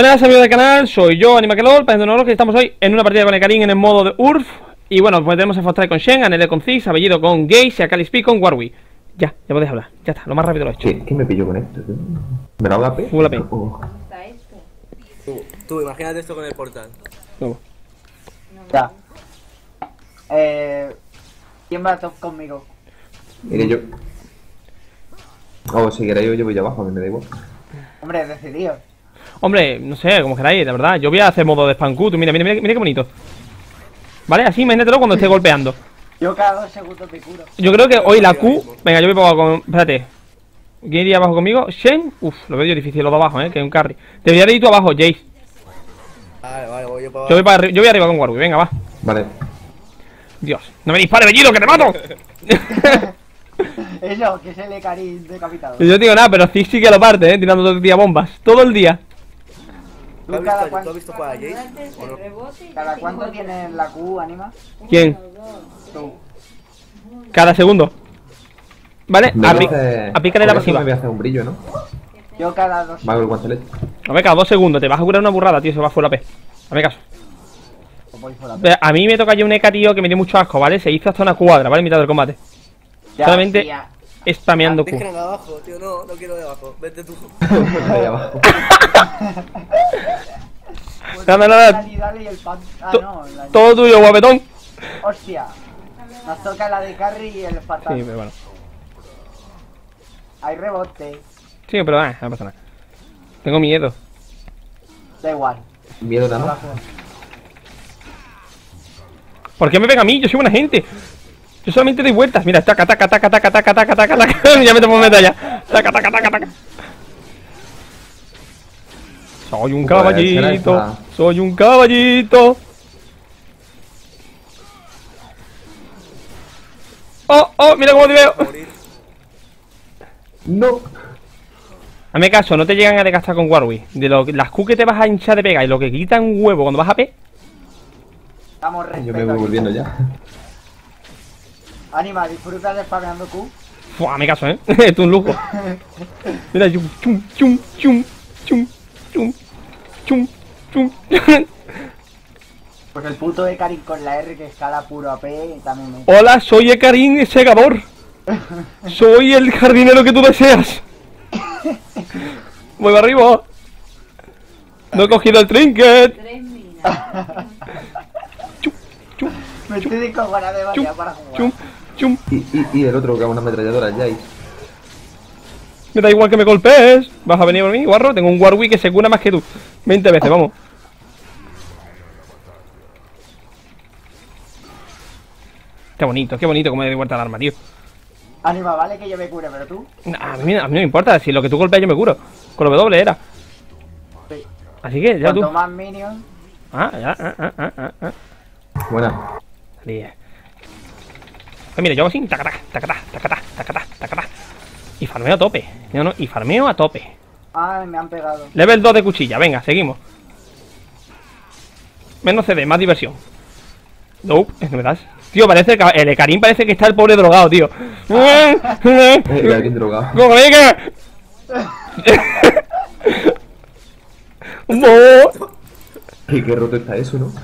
buenas amigos del canal, soy yo, Animakelol, para nosotros que estamos hoy en una partida con el Karim en el modo de URF. Y bueno, pues tenemos a Foster con Shen, a Nele con Ziggs, a Bellido con Gaze y a Calispi con Warwick. Ya podéis hablar, ya está, lo más rápido lo he hecho. ¿Qué me pillo con esto? ¿Me lo hago AP? Full AP. Tú, imagínate esto con el portal. Luego. Ya. ¿Quién va a top conmigo? Iré yo. O si queréis yo voy abajo, a mí me da igual. Hombre, decidido. Hombre, no sé, como queráis, la verdad. Yo voy a hacer modo de Spanku, mira qué bonito. Vale, así imagínatelo cuando esté golpeando. Yo cada 2 segundos me curo. Yo creo que hoy la Q... Venga, yo voy para abajo con... Espérate. ¿Quién iría abajo conmigo? Shen. Uf, lo veo yo difícil, los de abajo, que es un carry. Debería de ir tú abajo, Jace. Vale, voy yo para Yo voy para arriba, yo voy arriba con Warwick, venga, va. Vale. Dios, no me dispares, Bellido, que te mato. Eso, que es el Karim decapitado. Yo no digo nada, pero Ziggs sí que lo parte, tirando todo el día bombas. Todo el día. ¿Tú has visto jugar a Jace? ¿O no? ¿Cada cuánto tienes la Q, Anima? ¿Quién? Tú. Cada segundo. ¿Vale? Me voy a hacer- Apícale la con esto pasiva. Me voy a hacer un brillo, ¿no? Yo cada 2 Mago el guantelete. A ver, cada 2 segundos. Te vas a curar una burrada, tío. Se va full AP. Hazme caso. segundos. A mí me toca ya un Eka, tío, que me dio mucho asco, ¿vale? Se hizo hasta una cuadra, ¿vale? En mitad del combate. Solamente spameando Q. Dejen de abajo, tío, no quiero de abajo. Vete tú. Ahí abajo. Nada. Dale y el pan. Ah, no. Todo tuyo, guapetón. Hostia. Nos toca la de carry y el fatal. Sí, pero bueno. Hay rebote. Sí, pero no pasa nada. Tengo miedo. Da igual. Miedo No la nada. juego. ¿Por qué me pega a mí? Yo soy buena gente. Yo solamente doy vueltas. Mira, taca. Ya me tomo medalla. Taca. Soy un caballito. Soy un caballito. Oh, mira cómo te veo. Morir. No. Hazme caso, no te llegan a desgastar con Warwick. Las Q que te vas a hinchar de pega y lo que quitan un huevo cuando vas a P. Damos Yo respeto. me voy aquí. volviendo ya. Anima, disfruta de spameando Q. Fua, hazme caso, Esto es un lujo. Mira, chum. Pues el puto de Karim con la R que escala puro AP también me... Hola, soy Ekarim Segador. Soy el jardinero que tú deseas. Voy para arriba. No he cogido el trinket. Me estoy descojonando de varias para jugar. Chum. Y el otro que es una ametralladora, Jace. Me da igual que me golpees. ¿Vas a venir por mí, guarro? Tengo un Warwick que se cura más que tú 20 veces, vamos. Qué bonito como de vuelta al arma, tío. Anima, vale que yo me cure, pero tú... A mí no me importa, si lo que tú golpeas yo me curo. Con lo W era. Sí. Así que ya tú. Cuanto más minions... Buena. Bien. Pues mira, yo hago así, tacatá. Y farmeo a tope. No, y farmeo a tope. Ay, me han pegado. Level 2 de cuchilla, venga, seguimos. Menos CD, más diversión. Nope, no me das. Tío, parece que el Karim parece que está el pobre drogado, tío. Alguien drogado. ¡Colega! Y qué roto está eso, ¿no?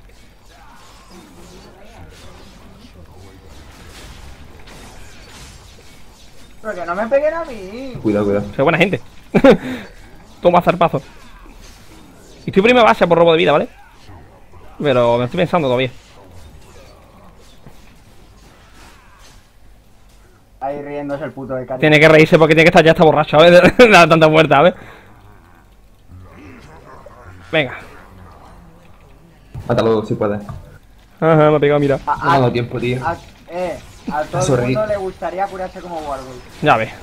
Pero que no me peguen a mí. Cuidado. Soy buena gente. Toma zarpazo. Y estoy primera base por robo de vida, ¿vale? Pero me estoy pensando todavía. Ahí riéndose el puto de Karim. Tiene que reírse porque tiene que estar ya está borracho, ¿sabes? De dar tanta vuelta, ¿sabes? Venga. Mátalo si puedes. Ajá, me ha pegado, mira. No me ha dado tiempo, tío. A todo el Sorry. mundo le gustaría curarse como Warwick. Ya ves.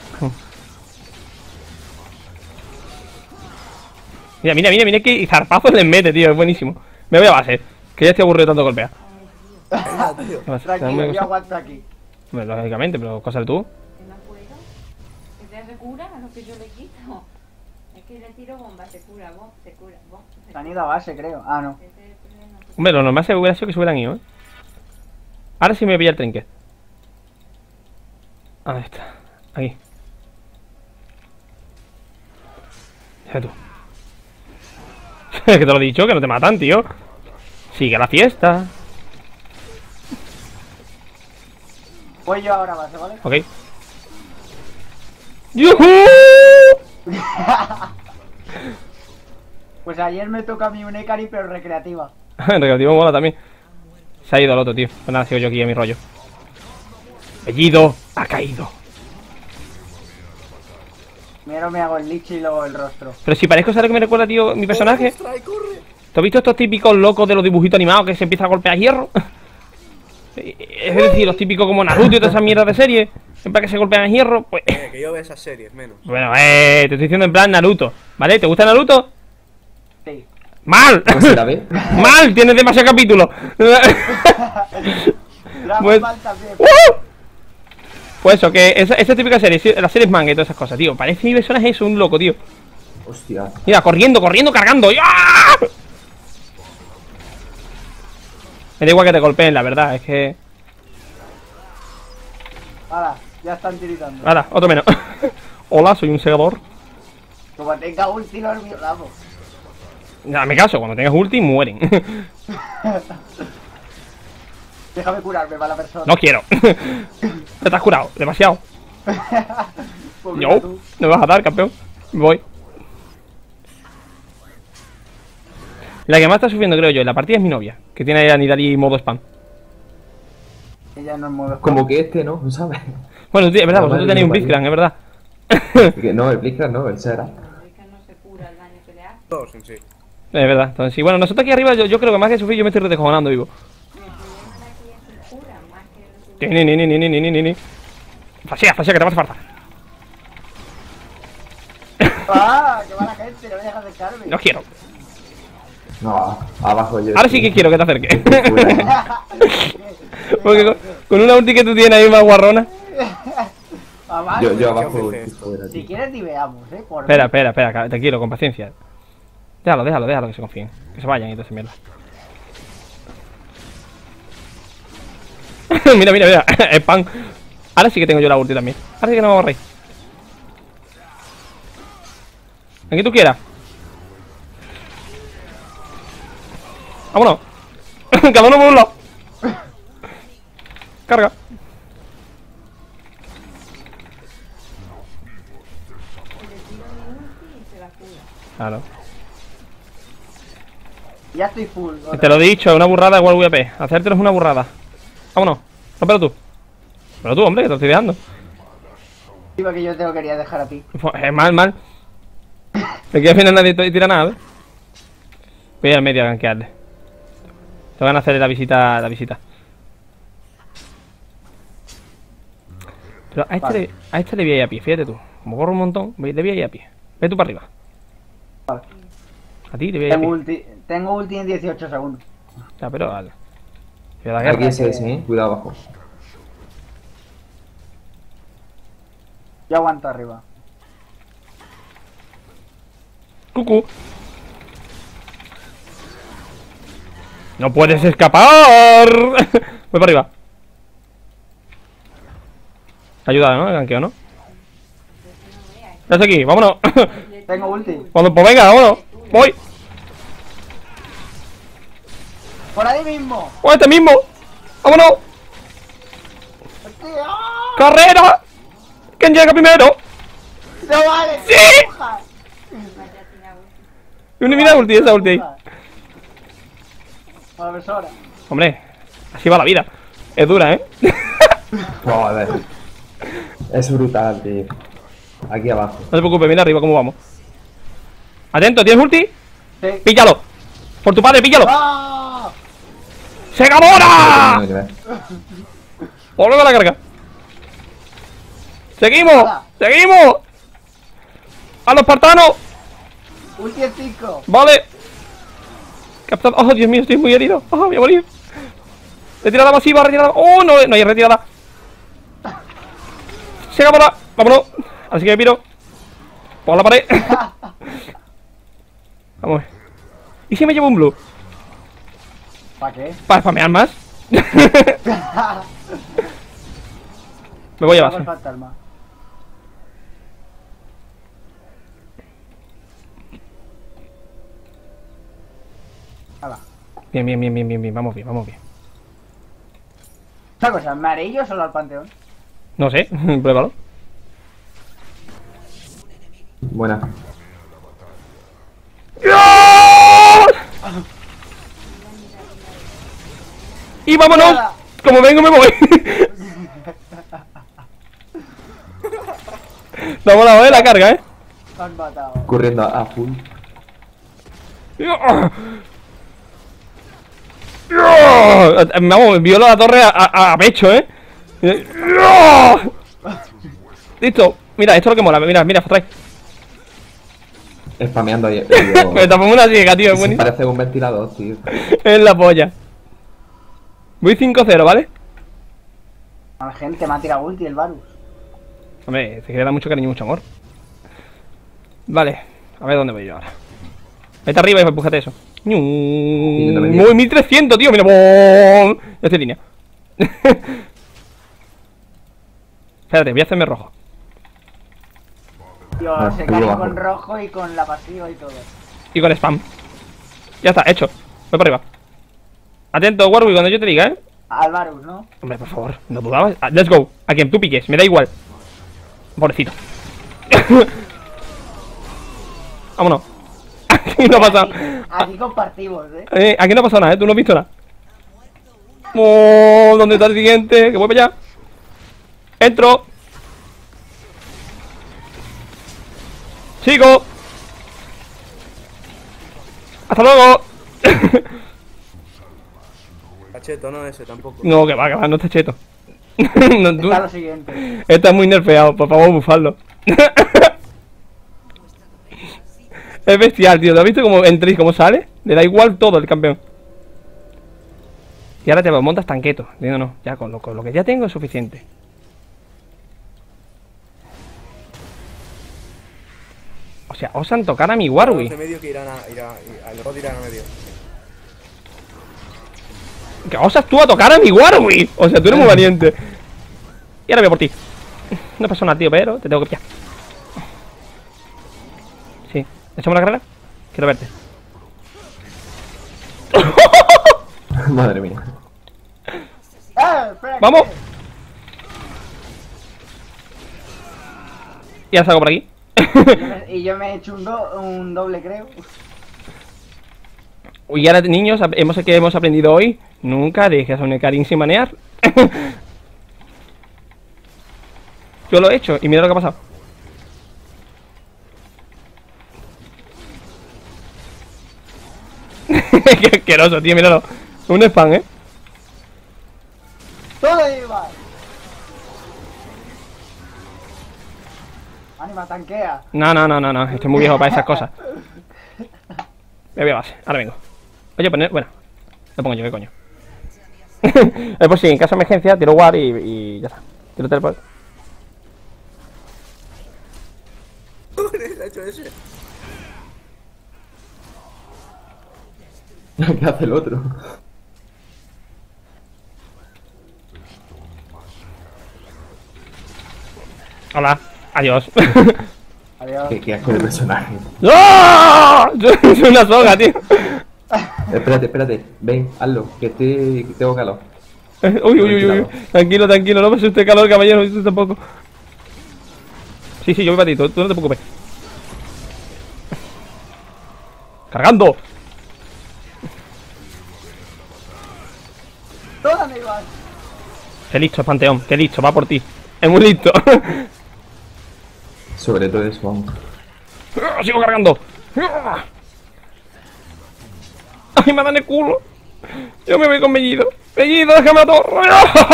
Mira que zarpazos les mete, tío, es buenísimo. Me voy a base, que ya estoy aburrido de tanto golpear. Venga, tío. Tranquilo, yo aguanto aquí. Hombre, lógicamente, pero cosa de tú. No puedo. Que te cura a lo que yo le quito. Es que le tiro bomba, se cura, se cura. Se han ido a base, creo. Ah, no. Hombre, lo normal se hubiera sido que se hubieran ido, Ahora sí me pilla el trinket. Ahí está. Aquí. Ya tú. Es que te lo he dicho, que no te matan, tío. Sigue la fiesta. Voy yo ahora más, ¿vale? Ok. ¡Yujú! Pues ayer me toca a mí un Ekari, pero recreativa. En recreativo mola también. Se ha ido el otro, tío. Pues nada, sigo yo aquí a mi rollo. Bellido ha caído. Primero me hago el lich y luego el rostro. Pero si parezco, ¿sabes lo que me recuerda, tío, mi personaje? ¡Corre, corre! ¿Tú has visto estos típicos locos de los dibujitos animados que se empiezan a golpear hierro? Es decir, los típicos como Naruto y todas esas mierdas de serie. Siempre que se golpean a hierro, pues... Que yo veo esas series, menos. Bueno, te estoy diciendo en plan Naruto. ¿Vale? ¿Te gusta Naruto? Sí. ¡Mal! ¿Cómo se la ve? ¡Mal! Tienes demasiado capítulo. Dragon Pues- Ball también. Pues eso, que esa típica serie, sí, las series manga y todas esas cosas, tío. Parece mi personaje eso, un loco, tío. Hostia. Mira, corriendo, cargando. ¡Ah! Me da igual que te golpeen, la verdad, es que... Ahora, ya están tiritando. Ahora, otro menos. Hola, soy un segador. Como tenga ulti, los violamos. Ya, me caso, cuando tengas ulti mueren. Déjame curarme, mala persona. No quiero. No te has curado, demasiado. Pues mira No, tú. no me vas a dar, campeón. Me voy. La que más está sufriendo, creo yo, en la partida es mi novia, que tiene a Nidali modo spam. Ella no es modo. Como que este, ¿no? ¿Sabes? Bueno, es verdad, La vosotros madre tenéis un que me Blitzcrank, es verdad. Que no, el Blitzcrank no, el Sera. Es que no se cura el daño que le hace. Todos en sí. Es verdad, entonces sí. Bueno, nosotros aquí arriba, yo creo que más que sufrir, yo me estoy descojonando, vivo. El problema de aquí es que cura más que el Ni. Fasea, que te vas a fartar. ¡Ah! ¡Qué mala gente! No me dejas acercarme. No quiero. No, abajo yo. Ahora sí que quiero que te acerques. Cuidado. Porque con una ulti que tú tienes ahí más guarrona. Abajo. Yo abajo. ¿Qué ofrece esto? fuera, Si tío. quieres, ni veamos, por Espera, te quiero, con paciencia. Déjalo, que se confíen. Que se vayan y toda esa mierda. mira, spam. Ahora sí que tengo yo la ulti también. Ahora sí que no me borréis. Aquí tú quieras. Vámonos. Cada uno por un lado. Carga. Claro. Ya estoy full. Te lo he dicho, una burrada igual VP. Hacértelo es una burrada. Vámonos. No, pero tú. Pero tú, hombre, que te lo estoy dejando. Iba que yo te lo quería dejar a ti. Mal. Aquí al final nadie tira nada, ¿eh? Voy a ir al medio a gankearle. Te van a hacer la visita. Pero a Vale. este le voy a ir a pie, fíjate tú. Como corro un montón, le voy a ir a pie. Ve tú para arriba. Vale. A ti te voy a ir a Tengo pie. ulti en 18 segundos. Ya, pero vale. Voy a la guerra. Aquí ese, ¿eh? Cuidado abajo. Yo aguanto arriba. Cucú. ¡No puedes escapar! Voy para arriba. Ayuda, ¿no? El ganqueo, ¿no? Ya estoy aquí, vámonos. Tengo ulti. Cuando, pues venga, vámonos. Voy. ¡Por ahí mismo! ¡Oh, este mismo! ¡Vámonos! ¡Hostia! ¡Carrera! ¿Quién llega primero? ¡No vale! ¡Sí! ¡Empuja! Mira ulti, esa ulti ahí. Mala persona. Hombre, así va la vida. Es dura, ¿eh? Joder. Es brutal, tío. Aquí abajo. No te preocupes, mira arriba cómo vamos. Atento, ¿tienes ulti? Sí. ¡Píllalo! ¡Por tu padre, píllalo! ¡Ah! ¡Segadora! No tiene nada que ver. ¡Volve a la carga! ¡Seguimos! Nada. ¡Seguimos! ¡A los espartanos! Ulti en 5. Vale. Captado. Oh, Dios mío, estoy muy herido. Oh, voy a morir. Retirada masiva, retirada. Oh, no hay retirada. Segadora. Vámonos. Así que me piro. Por la pared. Vamos. ¿Y si me llevo un blue? ¿Para qué? Para spamear más. Me voy a Hago el base. fantasma. Hala. Bien, bien, bien, bien, bien, bien. Vamos bien, vamos bien. Una cosa, ¿me haré yo solo al panteón? No sé, pruébalo. Buena. Y vámonos. Nada. Como vengo me voy. No ha volado, la carga, Me han matado. Corriendo a full. Vamos, violo la torre a pecho, Listo. Mira, esto es lo que mola. Mira, mira, trae. Spameando ahí. Me tapamos una ciega, tío, es Se buenísimo. parece un ventilador, tío. Es la polla. Voy 5-0, ¿vale? La gente me ha tirado ulti el Varus. Hombre, se quiere dar mucho cariño y mucho amor. Vale, a ver dónde voy yo ahora. Vete arriba y empújate eso. Muy 1300, tío, mira. ¡Bom! Ya estoy en línea. Espérate, voy a hacerme rojo. Tío, se cae con rojo y con la pasiva y todo. Y con spam. Ya está, hecho. Voy para arriba. Atento, Warwick, cuando yo te diga, Al Varus, ¿no? Hombre, por favor, no dudabas. Let's go. A quien tú piques, me da igual. Pobrecito. Vámonos. Aquí no ha pasado. Aquí compartimos, ¿eh? Aquí no ha pasado nada, tú no has visto nada. Oh, ¿dónde está el siguiente? Que voy para allá. Entro. Sigo. Hasta luego. Cacheto, no ese tampoco. No, que va, no está cheto. No, tú- Está lo siguiente. Está muy nerfeado, por favor, bufadlo. Es bestial, tío. ¿Lo has visto cómo entra y cómo sale? Le da igual todo el campeón. Y ahora te montas tanqueto. Digo, no, ya con lo que ya tengo es suficiente. O sea, osan tocar a mi Los Warwick. de medio que irán a los dos irán a medio. Que osas tú a tocar a mi Warwick. O sea, tú eres muy valiente. Y ahora voy a por ti. No pasa nada, tío, pero te tengo que pillar. Sí. ¿Echamos la carrera? Quiero verte. Madre mía. Espera, ¡Vamos! Y ahora salgo por aquí. Y yo me he hecho un doble, creo. Y ahora, niños, que hemos aprendido hoy. Nunca dejes a un Ekarin sin manear. Yo lo he hecho y mira lo que ha pasado. Qué asqueroso, tío, míralo. Un spam, ¡Todo igual! Anima, tanquea. No, estoy muy viejo para esas cosas. Me voy a base, ahora vengo. Oye, poner, bueno, lo pongo yo, ¿qué coño? Es por si en caso de emergencia tiro war y ya está. Tiro teleport. ¿Le ha hecho ese? ¿Qué hace el otro? Hola, adiós. Adiós. Qué asco de personaje. ¡No! Soy una soga, tío. Espérate. Ven, hazlo. Que tengo calor. Uy. Tranquilo, no me asuste calor, caballero, no me asuste tampoco. Sí, yo voy para ti, tú no te preocupes. ¡Cargando! ¡Todo igual! Qué listo, Panteón, qué listo, va por ti. Es muy listo. Sobre todo eso, vamos. Sigo cargando. Ay, me dan el culo. Yo me voy con Bellido. Bellido, déjame la torre.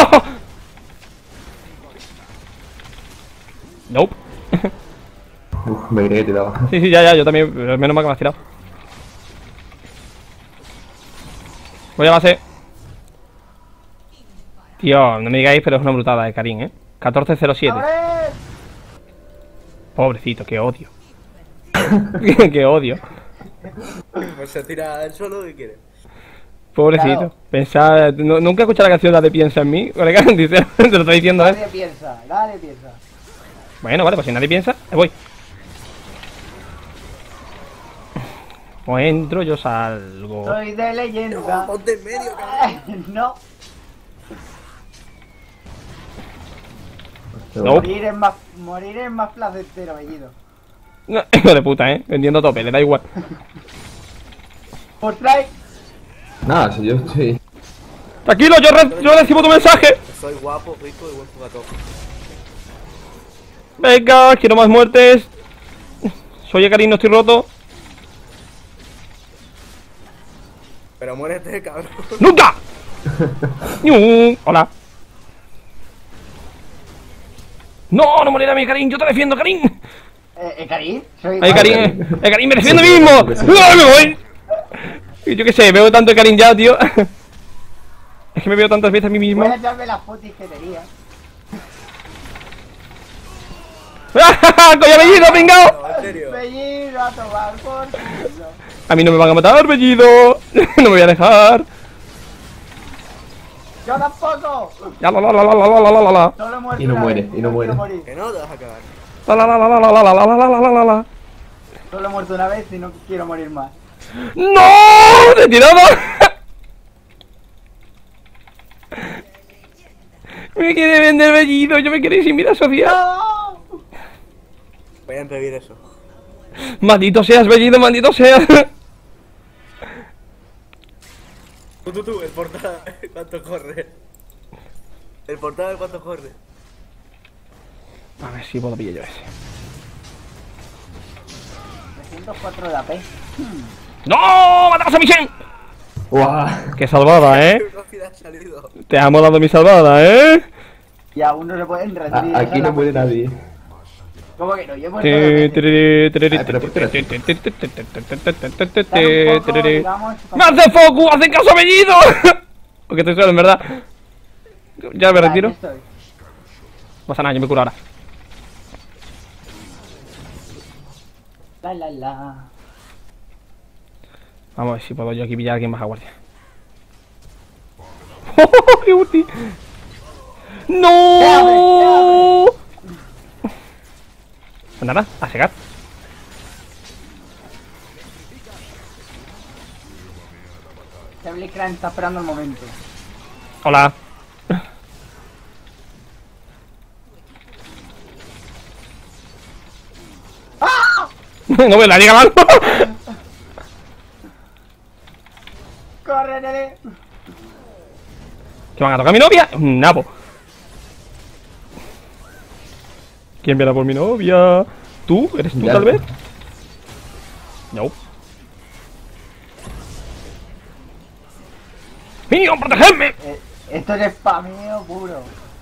Nope. Uf, me creía que te daba. Sí, ya, yo también. Pero menos mal que me has tirado. Voy a base. Tío, no me digáis, pero es una brutada de Karim, 1407. ¡Abre! Pobrecito, qué odio. Qué odio. Pues se tira él solo y quiere. Pobrecito. Claro. Pensaba. Nunca he escuchado la canción la de Piensa en mí. Colega, dice, te lo estoy diciendo, Nadie piensa. Bueno, vale, pues si nadie piensa, me voy. O entro, yo salgo. Soy de leyenda. Ponte en medio, cabrón. No, No. morir es más placentero, Bellido. No, hijo de puta, vendiendo a tope, le da igual. Por strike. Nada, si yo estoy. Tranquilo, yo recibo tu mensaje. Soy guapo, rico y buen jugador. Venga, quiero más muertes. Soy Ekarin, no estoy roto. Pero muérete, cabrón. ¡Nunca! Hola. No, no morirá mi Ekarin, yo te defiendo, Ekarin. ¿Karim? Soy... Ay, Ekarin me defiende mismo. ¡Ay, me voy! Yo qué sé, veo tanto Ekarin ya, tío. Es que me veo tantas veces a mí mismo. Voy a echarme las putis que tenía. ¡Coño, Bellido, pringao! No, en serio. Bellido a tomar por culo. A mí no me van a matar, Bellido. No me voy a dejar. Yo tampoco. Ya, la. Solo muerto Y no una muere, vez, y no muere. quiero morir. Que no te vas a cagar. La. Solo he muerto una vez y no quiero morir más. ¡No! ¡Retirado! Me quiere vender Bellido, yo me quiero ir sin vida social. ¡No! Voy a revivir eso. Maldito seas, Bellido, maldito seas. Tú, el portal, ¿cuánto corre? El portal, ¿cuánto corre? A ver si puedo pillar yo ese. 304 de AP. ¡No! ¡Matamos a Michelle! ¡Guau! ¡Qué salvada, Qué velocidad ha salido. Te amo dando mi salvada, Y aún no se pueden rendir. Aquí no muere nadie. ¿Cómo que no? Yo he muerto dos veces. ¡Me hace Foku! ¡Hacen caso a Bellido! Porque estoy solo, en verdad. Ya me retiro. Aquí estoy. No pasa nada, yo me curo ahora. La. Vamos a ver si puedo yo aquí pillar a alguien más a guardia. ¡Oh, qué ulti! ¡No! Pues nada, a secar. Este Blitzcrank está esperando el momento. Hola. No me la diga mal. ¡Corre, nene! ¿Que van a tocar a mi novia? Un nabo. ¿Quién viene por mi novia? ¿Tú? ¿Eres tú, Ya. tal vez? No. ¡Minion, protegedme! Esto es spameo puro.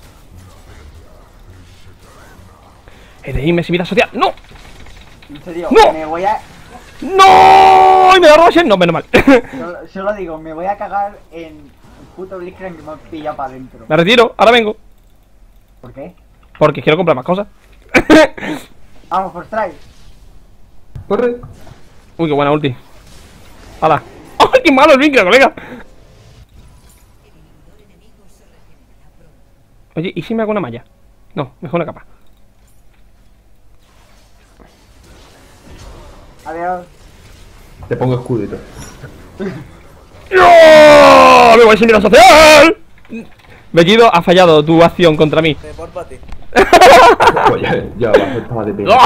He de irme sin vida social. ¡No! En serio, ¡No! me voy a... ¡No! ¡Y me da Rosen! No, menos mal. Solo digo, me voy a cagar en el puto Blitzcrank que me ha pillado para adentro. Me retiro, ahora vengo. ¿Por qué? Porque quiero comprar más cosas. Vamos, por strike. ¡Corre! Uy, qué buena ulti. ¡Hala! ¡Ay, qué malo el micro, colega! Oye, ¿y si me hago una malla? No, mejor una capa. Adiós. Te pongo escudo y todo. ¡No! ¡Me voy sin vida social! Bellido, ha fallado tu acción contra mí. Por para ti. Pues ya abajo estaba de pie.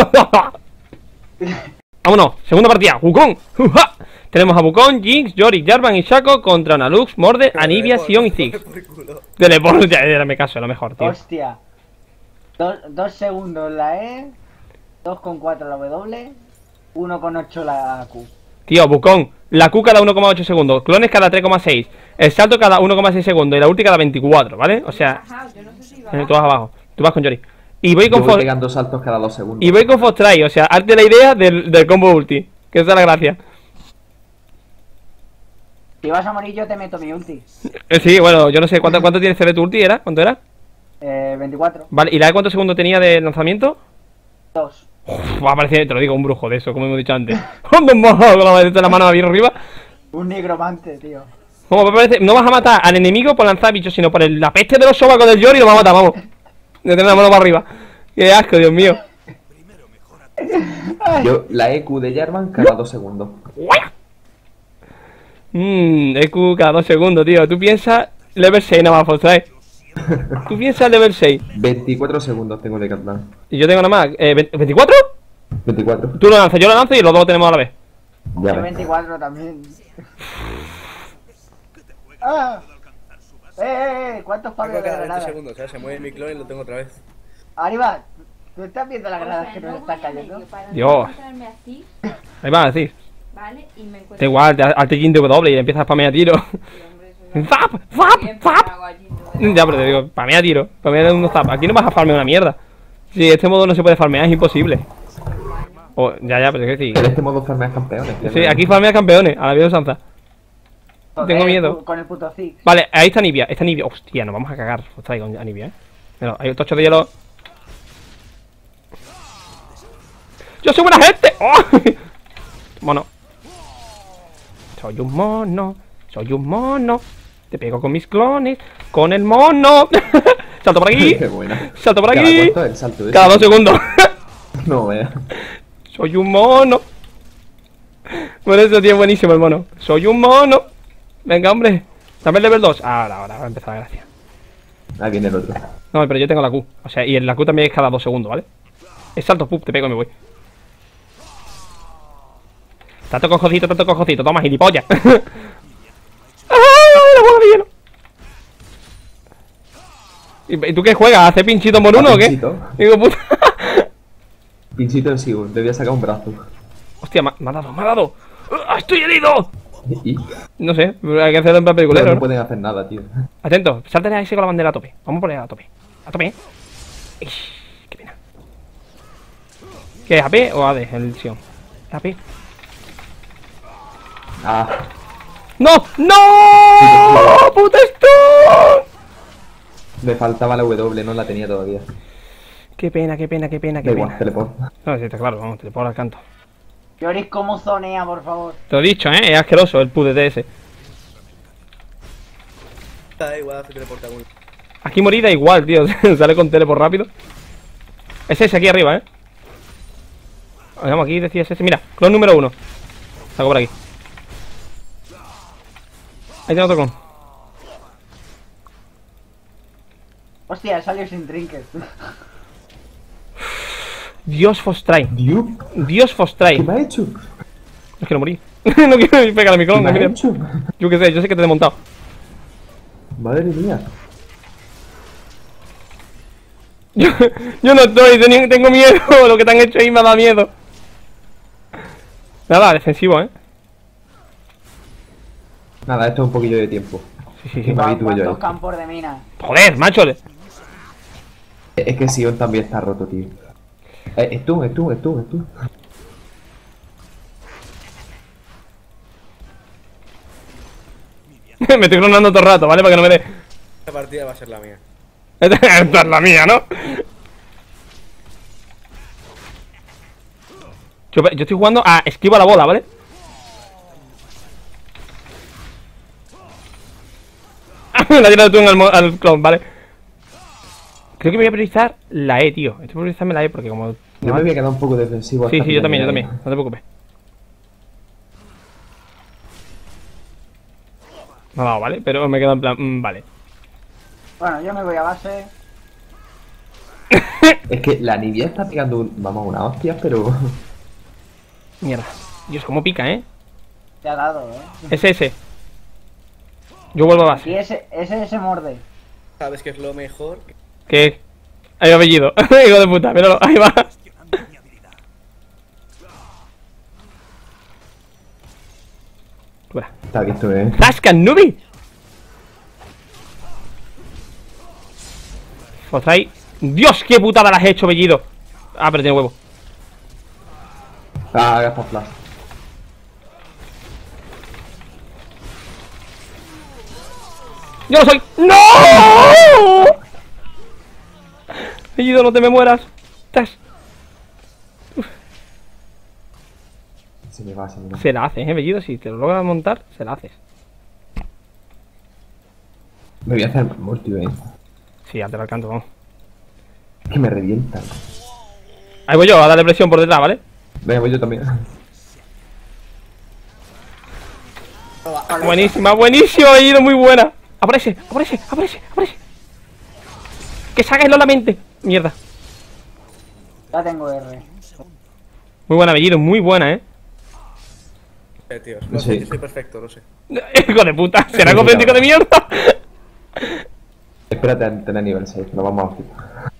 Vámonos, segunda partida, Wukong. ¡Uja! Tenemos a Wukong, Jinx, Yorick, Jarvan y Shaco contra Nalux, Morde, Anivia, Sion y Ziggs. Teleport, ya me caso, lo mejor, tío. Hostia. 2 segundos la E, 2,4 la W, 1,8 la Q. Tío, Wukong, la Q cada 1,8 segundos, clones cada 3,6, el salto cada 1,6 segundos y la ulti cada 24, ¿vale? O sea, Bajado, yo no sé si tú vas abajo, tú vas con Yorick. Y voy Yo con voy pegando saltos cada 2 segundos. Y voy con Fostray, o sea, hazte la idea del combo ulti, que esa es la gracia. Si vas a morir yo te meto mi ulti. Sí, bueno, yo no sé, ¿cuánto tiene CD tu ulti? ¿Cuánto era? 24. Vale, ¿y la de cuántos segundos tenía de lanzamiento? 2. Va a parecer, te lo digo, un brujo de eso, como hemos dicho antes. Con la mano bien arriba. Un nigromante, tío. Como me parece, no vas a matar al enemigo por lanzar bichos, sino por la peste de los sobacos del Yori y lo vas a matar, vamos. De tener la mano para arriba. Qué asco, Dios mío. Yo la EQ de Jarvan cada 2 segundos. EQ cada 2 segundos, tío. Tú piensas level 6 nada más, ¿sabes? Tú piensas level 6. 24 segundos tengo de Catlan. Y yo tengo nada más. ¿24? 24. Tú lo lanzas, yo lo lanzo y los dos lo tenemos a la vez. Ya Yo ves. 24 también. ¡Ah! ¿Cuántos palos Paco de cada 20 granada? segundos, ¿sabes? Se mueve mi clon y lo tengo otra vez. Arriba, ¿tú estás viendo las O granadas sea, que no nos voy están a medio cayendo? para no Dios. encontrarme así, Ahí va a decir. ¿vale? Y me encuentro... Da igual, al T W y empiezas a spamear a tiro. ¡Zap! ¡Zap! ¡Zap! Ya, pero te digo, spamea a tiro. Spamea unos zap. Aquí no vas a farmear una mierda. Si este modo no se puede farmear, es imposible. Ya, pero es que sí. En este modo farmeas campeones. que Sí, no- aquí farmea campeones, a la vida usanza. Tengo miedo. Con el puto Ziggs. Vale, ahí está Nibia, Hostia, nos vamos a cagar. Os traigo a Nibia, Mira, hay un tocho de hielo. ¡Yo soy buena gente! ¡Oh! Mono. Soy un mono. Soy un mono. Te pego con mis clones. Con el mono. Salto por aquí. Qué buena. Salto por ¿Cada aquí. cuánto es el salto ese? Cada 2 segundos. No, vea. Soy un mono. Por eso, tío, buenísimo el mono. Soy un mono. Venga, hombre. Dame el level 2. Ahora va a empezar la gracia. Ahí viene el otro. No, pero yo tengo la Q. O sea, y en la Q también es cada 2 segundos, ¿vale? Es salto, pup, te pego y me voy. Tanto cojocito, tanto cojocito. Toma, gilipollas. ¡Ay, la bola de hielo! ¿Y tú qué juegas? ¿Hace pinchito por uno o qué? Pinchito. Digo, puta. Pinchito en Sigur, debía sacar un brazo. Hostia, me ha dado, me ha dado. ¡Ah, ¡estoy herido! Y No sé, hay que hacerlo en plan pero peliculero, no ¿no? pueden hacer nada, tío. Atento, sáltale a ese con la bandera a tope. Vamos a poner a tope. A tope. Ish, qué pena. ¿Qué es AP o AD? El Sion. AP. Ah, ¡No! ¡No! ¡Puta stun! me faltaba la W, no la tenía todavía. Qué pena, qué pena, qué pena, qué Da igual, pena. teleport. No, sí, está claro, vamos, teleport al canto. Lloris, ¿cómo zonea, por favor? Te lo he dicho, es asqueroso el PUDT ese. Da igual, se teleporta uno. Aquí morir da igual, tío. Sale con teleport rápido. Es ese aquí arriba, Vamos, aquí decías ese. Mira, clon número 1. Saco por aquí. Ahí tengo otro clon. Hostia, salió sin trinket. Dios Fostray. Dios, Dios Fostray. ¿qué me ha hecho? No quiero morir. No quiero pegar a mi ¿Qué clon. me No ha quiero... hecho? Yo qué sé, yo sé que te he desmontado. Madre mía. Yo no estoy, tengo miedo. Lo que te han hecho ahí me da miedo. Nada, defensivo, Nada, esto es un poquillo de tiempo. Sí, sí, Qué sí. mal habitué yo a ¿Cuántos esto. campos de mina? Joder, macho. Es que Sion también está roto, tío. Es tú. Me estoy clonando todo el rato, ¿vale? Para que no me dé. Esta partida va a ser la mía. Esta es la mía, ¿no? Yo estoy jugando a esquiva la bola, ¿vale? La has tirado tú al clon, ¿vale? Creo que me voy a priorizar la E, tío. Estoy priorizarme la E porque como... Yo me había quedado un poco defensivo. Sí, hasta sí, yo también, final. No te preocupes. Me ha dado, ¿vale? Pero me he quedado en plan... vale. Bueno, yo me voy a base. Es que la Nibia está pegando, vamos, una hostia, pero... Mierda. Dios, cómo pica, ¿eh? Te ha dado, Ese. Yo vuelvo a Y base. ese morde. ¿Sabes qué es lo mejor? ¿Qué? Hay apellido. Hijo de puta, míralo. Ahí va. Fuera. Está visto, ¡Zascan, Nubi! Fostray. ¡Dios, qué putada la has hecho, Bellido! Ah, pero tiene huevo. Ah, gasta flash. ¡Yo no soy! ¡No! Bellido, no te me mueras. Estás... Se me va. Se la haces, Bellido. Si te lo logras montar, se la haces. Me voy a hacer multi, Sí, ya te lo alcanzo, vamos. Es que me revientan. Ahí voy yo, a darle presión por detrás, ¿vale? Venga, voy yo también. Buenísima, buenísima, Bellido, muy buena. Aparece, aparece, aparece, aparece. Que sáquenlo la mente. Mierda. Ya tengo R. Muy buena, Bellido, muy buena, Tío, Sí. lo sé, yo soy perfecto, lo sé. Hijo de puta, será cosmético de mierda. Espérate a tener nivel 6, lo vamos a hacer.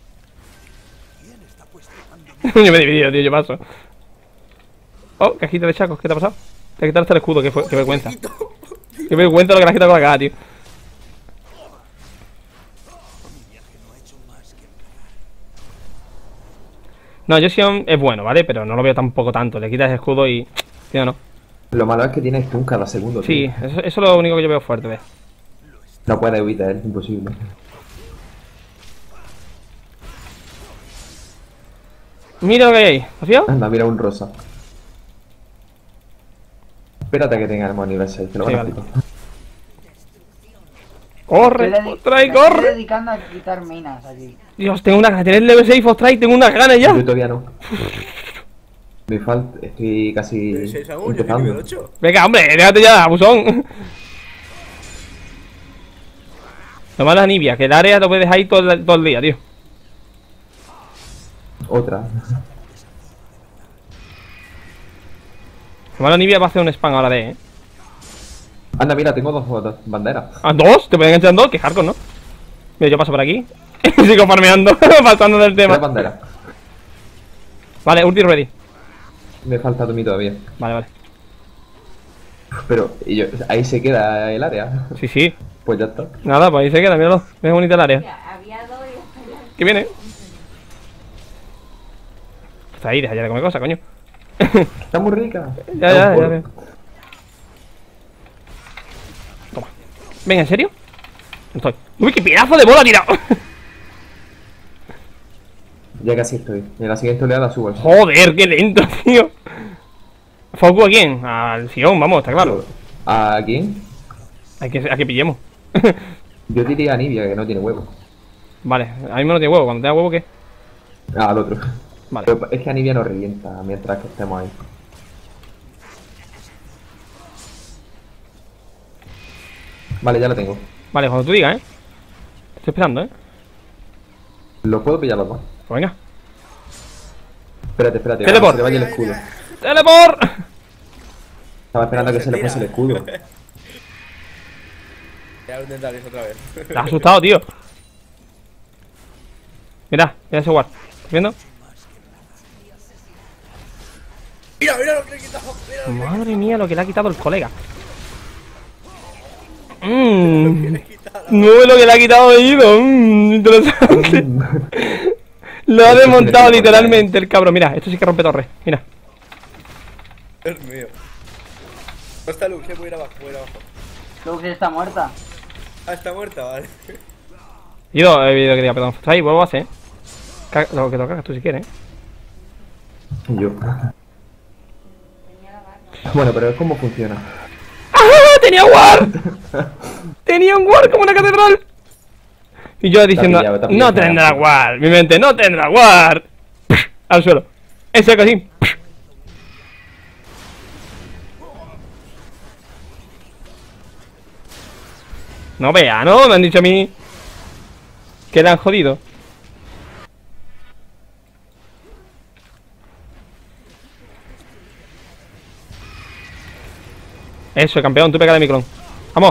Yo me he dividido, tío, yo paso. Oh, cajita de chacos, ¿qué te ha pasado? Te ha quitado hasta el escudo, qué vergüenza. Qué vergüenza lo que le has quitado con la caja, tío. No, Josion es bueno, ¿vale? Pero no lo veo tampoco tanto. Le quitas el escudo y... Tío, no. Lo malo es que tiene stun cada segundo. Sí, tío. eso es lo único que yo veo fuerte, ¿ves? No puede huir de él, imposible. Mira lo que hay ahí. ¿Has fijado? Anda, mira un rosa. Espérate a que tengamos nivel 6, que lo Sí, van a vale. flipar. ¡Corre! ¡Ostras, Me corre! estoy dedicando a quitar minas aquí. Dios, tengo una ganas de tener level 6 Fostrike, tengo unas ganas ya. Yo todavía no. Me falta, estoy casi 6 aún, yo tengo nivel empezando. 8. Venga, hombre, déjate ya, abusón. Lo malo es Anivia, que el área lo puedes dejar ahí todo el día, tío. Otra. Lo malo Anivia va a hacer un spam ahora de, Anda, mira, tengo dos banderas. ¿Ah, dos? ¿Te pueden echar dos? Qué hardcore, ¿no? Mira, yo paso por aquí. Sigo farmeando, pasando del tema. Tres banderas. Vale, ulti ready. Me falta a mí todavía. Vale, vale. Pero ahí se queda el área. Sí, sí. Pues ya está. Nada, pues ahí se queda, míralo. Es bonita el área. Mira, había dos y ¿Qué viene? Está ahí, deja ya de comer cosas, coño. Está muy rica. Ya veo. Toma. Venga, ¿en serio? No estoy. ¡Uy, qué pedazo de bola ha tirado! Ya casi estoy. En la siguiente oleada subo el Joder, qué lento, tío. ¿Foco a quién? Al Sion, vamos, está claro. ¿A quién? A que pillemos. Yo diría a Nibia, que no tiene huevo. Vale, a mí no tiene huevo. Cuando tenga huevo, ¿qué? Ah, al otro. Vale. Pero es que Anivia nos revienta mientras que estemos ahí. Vale, ya lo tengo. Vale, cuando tú digas, Estoy esperando, ¿Lo puedo pillar los dos? Pues venga. Espérate, Teleport. que se le vaya el escudo. ¡Teleport! Estaba esperando a que se le fuese el escudo. Ya lo intentaréis otra vez. Te has asustado, tío. Mira ese guard. ¿Estás viendo? Mira, mira lo que le he quitado. Mira lo que Madre mía, lo que le ha quitado el colega. le he quitado. No es lo que le ha quitado Bellido. Interesante. Lo ha desmontado literalmente el cabrón. Mira, esto sí que rompe torres. Mira. Dios mío. No está Lux, voy a ir abajo, voy a ir abajo. Lux está muerta. Ah, está muerta, vale. Bellido, que diga, perdón. Ahí, vuelvo a hacer. Lo que lo cagas tú si quieres, Yo. Bueno, pero ¿cómo funciona? ¡Ah! ¡Tenía war! Tenía un war como una catedral. Y yo diciendo, Te ha pillado, no tendrá war. Mi mente, no tendrá war. Al suelo. Ese así. No vea, ¿no? Me han dicho a mí que le han jodido. Eso, campeón, tú pega el micrón. ¡Vamos!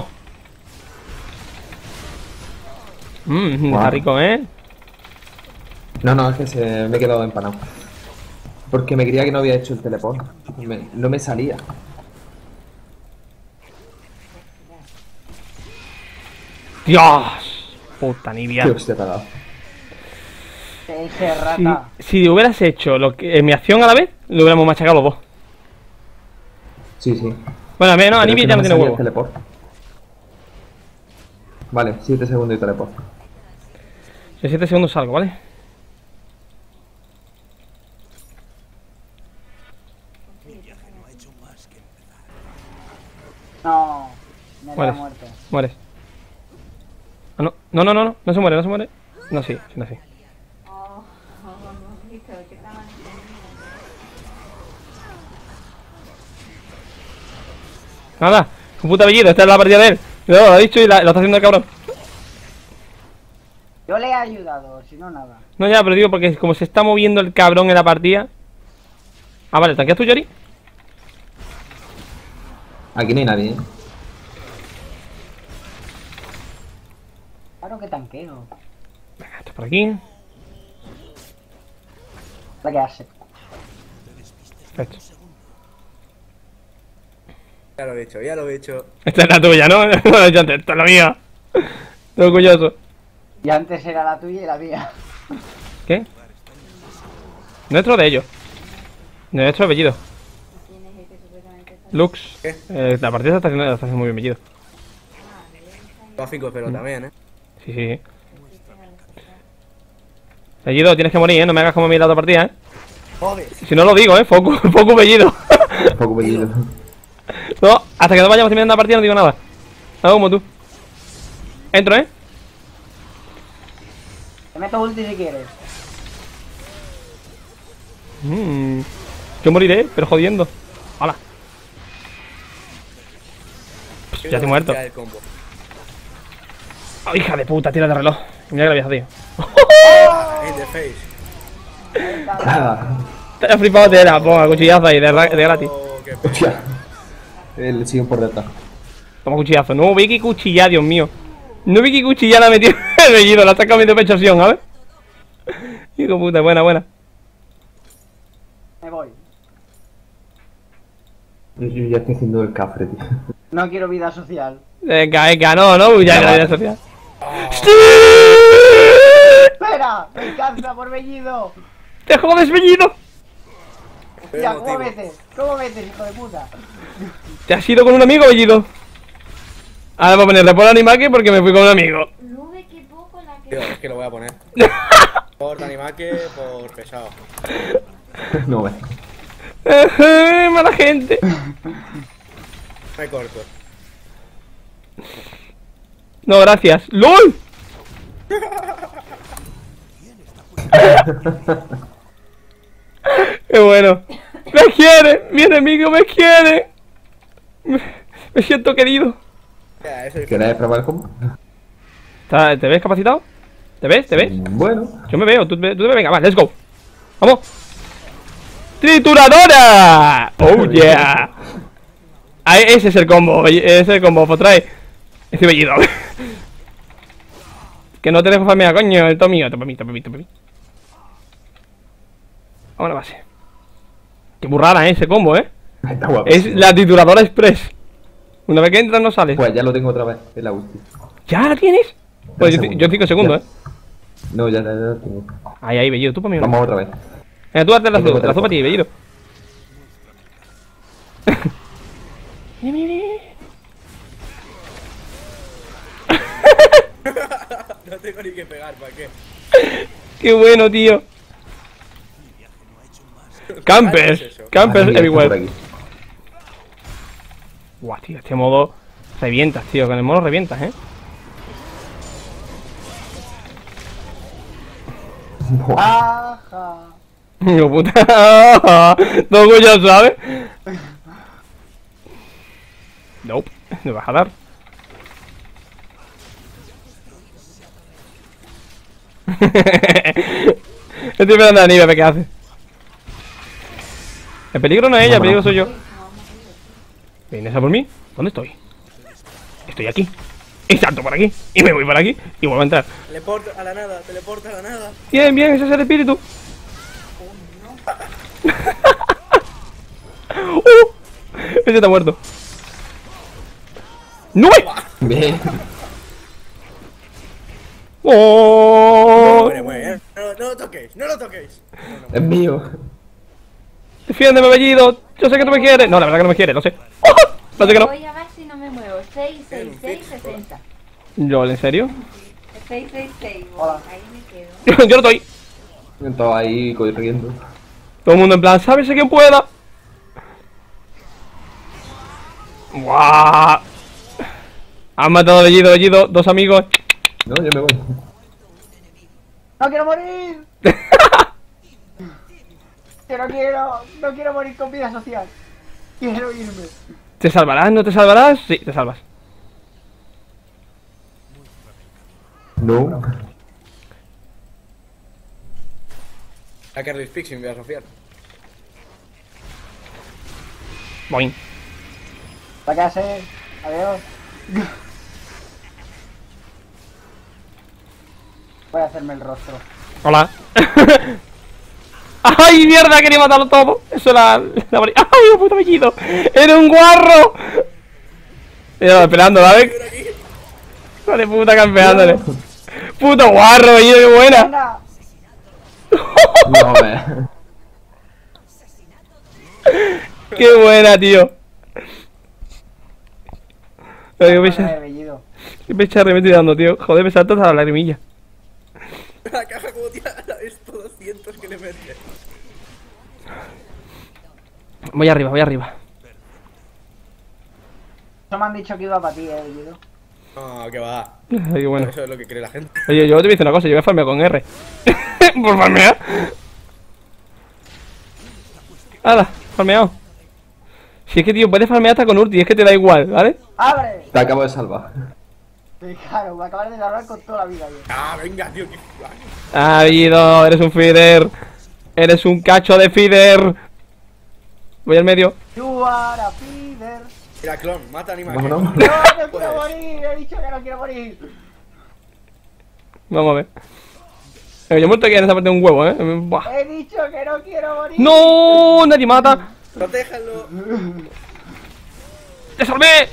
Está Guau. rico, ¿eh? No, es que me he quedado empanado. Porque me creía que no había hecho el teleport. No me salía. ¡Dios! Puta Nibia. Qué hostia te ha dado. Ese rata. Si hubieras hecho mi acción a la vez, lo hubiéramos machacado los dos. Sí. Bueno, a ver, no, Pero es Anivia que ya no me tiene salía el huevo. teleport. Vale, 7 segundos y teleport. Yo 7 segundos salgo, ¿vale? No. Me da Mueres. muerto. Mueres. Ah, no se muere, no se muere. No, sí, sí. Oh, listo, que estaban. Nada, Su puta Bellido, esta es la partida de él. No, lo ha dicho y lo está haciendo el cabrón. Yo le he ayudado, si no, nada. No, ya, pero digo, porque como se está moviendo el cabrón en la partida. Ah, vale, ¿tanqueas tú, Yori? Aquí no hay nadie, ¿eh? Claro que tanqueo. Venga, esto es por aquí. La que hace. Perfecto. Ya lo he hecho, ya lo he hecho. Esta es la tuya, ¿no? Bueno, esta es la mía. Estoy orgulloso. Y antes era la tuya y la mía. ¿Qué? Nuestro de ellos. Nuestro apellido. ¿Quién es el que supuestamente está? Lux. ¿Qué? La partida está haciendo muy bien Bellido. Va a 5-0 también, ¿eh? Sí, sí. Bellido, tienes que morir, ¿eh? No me hagas como a mí la otra partida, ¿eh? Joder. Si no lo digo, ¿eh? Foco Bellido. Un poco bellido. No, hasta que no vayamos terminando la partida no digo nada. Hago como tú. Entro, ¿eh? Te meto ulti si quieres. Yo moriré, pero jodiendo. Hola. Ya te he muerto. Ya el combo. Oh, hija de puta, tira de reloj. Mira que la había jodido. In the face. Ah, Te has flipado, te la ponga cuchillazo ahí, de gratis. Oh, qué hostia. Le siguen por detrás. Toma cuchillazo. No, vi que cuchillar, Dios mío. No vi que cuchillar la metió el Bellido, la está cambiando de pechación, a ver. Hijo de puta, buena. Me voy. Yo ya estoy haciendo el cafre, tío. No quiero vida social. Venga, no, ya la vida social. ¡Espera! ¡Me cansa por Bellido! ¡Te jodes, Bellido! Ya, ¿cómo metes? ¿Cómo metes, hijo de puta? Te has ido con un amigo, Bellido. Ahora voy a poner report animaque porque me fui con un amigo. Nube, qué poco la Tío, que... es que lo voy a poner. Por Danimaque, por pesado. No, ve. Mala gente. Me corto. No, gracias. ¡LOL! ¡Qué bueno! ¡Me quiere! ¡Mi enemigo me quiere! Me siento querido. Ya, eso es. ¿Quieres probar el combo? ¿Te ves capacitado? ¿Te ves? Bueno. Yo me veo, tú te ves. Venga, va, let's go. ¡Vamos! ¡Trituradora! ¡Oh, yeah! Ahí, ese es el combo, trae. Ese Bellido. Que no te dejo farmear, coño, el mío. Para mí. Vamos a la base. Qué burrada, ese combo, Está guapo. Es la trituradora express. Una vez que entras no sales. Pues ya lo tengo otra vez, en la ulti. ¿Ya la tienes? Pues yo 5 segundos, No, ya lo tengo. Ahí, Bellido, tú para mí. Vamos otra vez. Venga, tú date la Tengo azul otra para ti, cosa. Bellido. Mira. No tengo ni que pegar, ¿para qué? Qué bueno, tío. ¿Qué es Campers eso? Ah, mira, está por everywhere. aquí. Guau, tío, este modo revientas, tío. Con el modo revientas, ¡Baja! Hijo puta. Todo orgulloso, ¿sabes? Nope, me vas a dar. Estoy esperando a Nive, ¿qué hace? El peligro no es ella, el peligro soy yo. ¿Vienes a por mí? ¿Dónde estoy? Estoy aquí. Y salto por aquí. Y me voy por aquí. Y vuelvo a entrar. Teleporta a la nada, teleporta a la nada. Bien, ese es el espíritu. Ese está muerto. ¡No! Bien. ¡Oh! Muere, muere. No lo toquéis, no lo toquéis. Es mío. Defiéndeme, Bellido. Yo sé que tú me quieres. No, la verdad que no me quieres, lo sé. ¡Oh! No sé que no. Voy a ver si no me muevo. 66660. ¿Yo, en serio? 666. Hola. Ahí me quedo. Yo no estoy. Estaba ahí corriendo. Todo el mundo en plan, ¿sabes quien pueda? ¡Guau! Han matado a Bellido, dos amigos. No, yo me voy. ¡No quiero morir! Que no quiero morir con vida social. Quiero irme. ¿Te salvarás? ¿No te salvarás? Sí, te salvas. No. A Carly Speak sin voy a Sofía. Boing. Váyase. Adiós. Voy a hacerme el rostro. Hola. ¡Ay, mierda! Quería matarlo todo. Eso era ¡ay, puto bellido! ¡Era un guarro! Mira, esperando, ¿sabes? Hijo de puta, campeándole. ¡Puto guarro, bellido! ¡Qué buena! Venga. No, ¡Qué buena, tío! Qué Bellido. pecha me estoy dando, tío. Joder, me saltas a la lagrimilla. La caja como tira esto 200 que le mete. Voy arriba, voy arriba. No me han dicho que iba para ti, Bellido. No, que va. Ay, qué bueno. Eso es lo que cree la gente. Oye, yo te voy a decir una cosa, yo voy a farmear con R. Por farmear. ¡Hala! Farmeado. Si es que, tío, puedes farmear hasta con ulti, es que te da igual, ¿vale? ¡Abre! te acabo de salvar. Sí, claro, me acabas de salvar con toda la vida yo. Ah, venga, tío, que. Ah, Bellido, eres un feeder. Eres un cacho de feeder. Voy al medio. You are a feeder. Mira, clon, mata animal. Vámonos. No, no quiero morir, he dicho que no quiero morir. Vamos a ver. Yo he muerto aquí en esa parte de un huevo, Buah. He dicho que no quiero morir. ¡No! ¡Nadie mata! Protéjanlo. ¡Te salvé!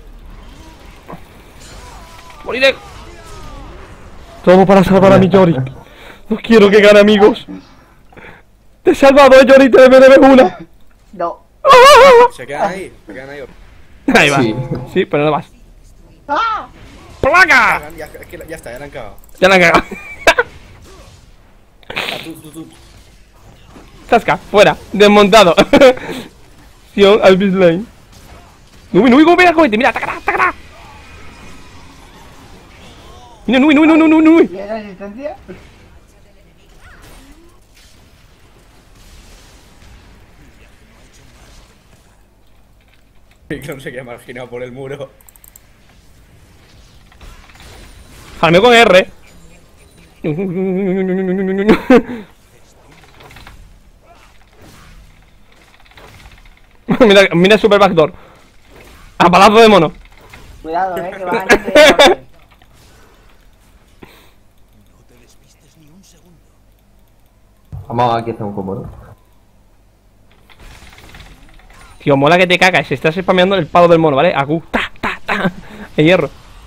¡Moriré! Todo para salvar a mi Yorick. No quiero que gane, amigos. Te he salvado, Yorick, te debes una. No. Se quedan ahí, se quedan ahí. Ahí va. Sí. Sí, pero no vas. ¡Ah! ¡Placa! Ya, es que ya está, ya la han cagado. Ya la han cagado. Ah, tú. Zasca, fuera, desmontado. Sion Alvis Lane. Nui, cómo pega el cohete, mira, tacará, tacará. Mira, Nui. ¿Y esa asistencia? Y clon se queda marginado por el muro. Farmeo con R. Mira el super backdoor. A palazo de mono. Cuidado, que van a ir. Vamos, aquí está un combo, ¿no? Tío, mola que te cagas. Se estás spameando el palo del mono, ¿vale? Acu. Ta. El hierro.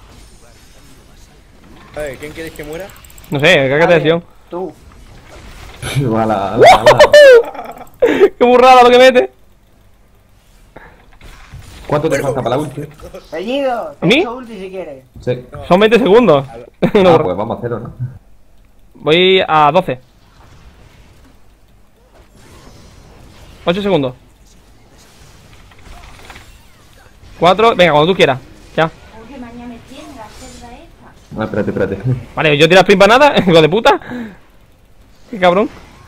A ver, ¿quién quieres que muera? No sé, cágate de Sion. Tú. Ala. Qué burrada lo que mete. ¿Cuánto te falta para la ulti? Bellido, ¿A mí? te echo ulti si quieres. Sí. Son 20 segundos. No, Ah, pues vamos a hacerlo, ¿no? voy a 12. 8 segundos. 4, venga, cuando tú quieras. Ya. Oye, mañana me tiene la cerda esta. Ah, espérate. Vale, yo tiro sprint para nada, hijo de puta. Qué cabrón.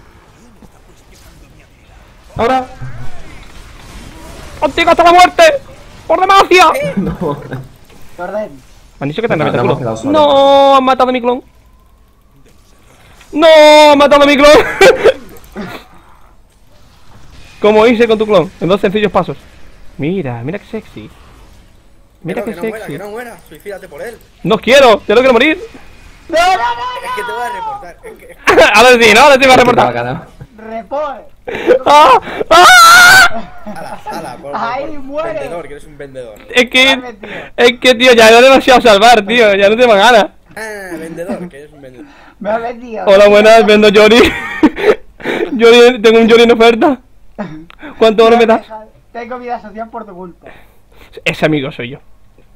¡Ahora! ¡Contigo hasta la muerte! ¡Por demacia! No. Jordan. Me han dicho que te han No, revientado no el hemos quedado culo. solos. ¡No! ¡Han matado a mi clon! ¡No! ¡Han matado a mi clon! ¿Cómo hice con tu clon? En 2 sencillos pasos. Mira qué sexy. Mira qué Que no muera, sexy. que no muera. Suicídate por él. ¡No quiero! ¡Ya no quiero morir! No. Es que te voy a reportar. Es que. Ahora sí, ¿no? Ahora sí me va a Va a reportar. ganar. Report. ¡Ah! Ala, Ahí muere. Vendedor, que eres un vendedor. Es que, tío, ya no demasiado salvar, tío. Ya no te van ganas. Ah, vendedor, que eres un vendedor. Me ha vendido. Hola, buenas, vendo Yori. Yori, tengo un Yori en oferta. ¿Cuánto oro me das? Tengo vida social por tu culpa. Ese amigo soy yo.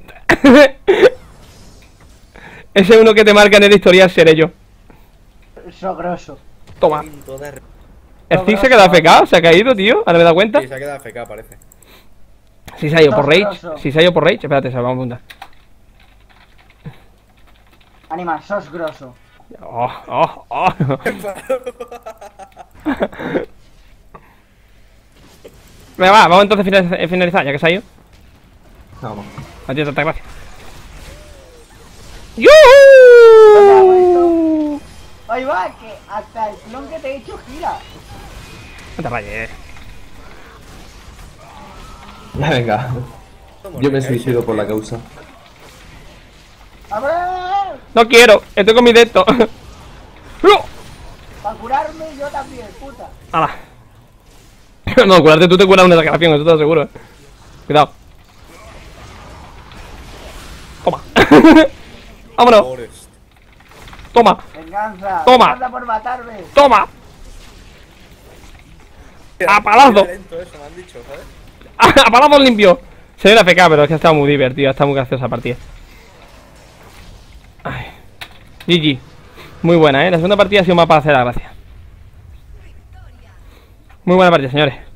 Ese uno que te marca en el historial seré yo. Sogroso. Toma. Quinto de... El Zig se ha quedado AFK, se ha caído, tío. Ahora me he dado cuenta. Sí, se ha quedado FK, parece. Si se ha ido por rage. Grosso. Si se ha ido por rage. Espérate, se vamos a apuntar. Anima, sos grosso. Oh. Venga, va, vamos entonces a finalizar, ya que se ha ido. Vamos. A ti tanta gracia. ¿Dónde ha ¡Yuuu! puesto? Ahí va, que hasta el clon que te he hecho gira. No te rayes. Venga. Yo me suicido por la causa. ¡A ver! No quiero, estoy con mi dedo. ¡No! Para curarme yo también, puta. ¡Hala! No, curarte tú te curas una desgraciación, eso te lo aseguro. Cuidado. Toma. Vámonos. Forest. Toma. Venganza. Toma. Venganza por matarme. Toma. A palazo. Lento eso, me han dicho, ¿sabes? A palazo limpio. Se ve la FK, pero es que ha estado muy divertido. Está muy graciosa la partida. Ay. GG. Muy buena, La segunda partida ha sido más para hacer la gracia. Muy buena partida, señores.